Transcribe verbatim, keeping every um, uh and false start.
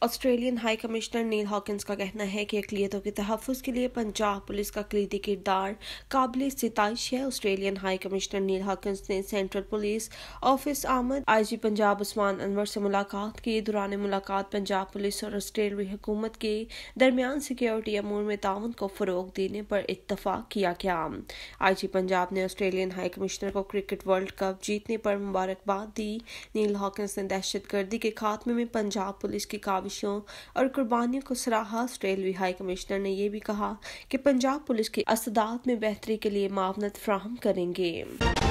Australian high commissioner Neil Hawkins का कहना है कि अक़लियतों के तहफ़्फ़ुज़ के लिए पंजाब पुलिस का कलीदी किरदार काबिल सिताइश है। Australian high commissioner Neil Hawkins ने सेंट्रल पुलिस ऑफिस आमद आई जी पंजाब उस्मान अनवर से मुलाकात की। दौरान मुलाकात पंजाब पुलिस और ऑस्ट्रेलियाई हुकूमत के दरमियान सिक्योरिटी अमूर में ताउन को फ़रोग़ देने पर इत्तफ़ाक़ किया गया। आई जी पंजाब ने ऑस्ट्रेलियन हाई कमिश्नर को क्रिकेट वर्ल्ड कप जीतने पर मुबारकबाद दी। नील हॉकिंस ने दहशतगर्दी के खात्मे में पंजाब पुलिस की काविशों और कुर्बानियों को सराहा। ऑस्ट्रेलियाई हाई कमिश्नर ने यह भी कहा कि पंजाब पुलिस की असदात में बेहतरी के लिए मावनत फ्राहम करेंगे।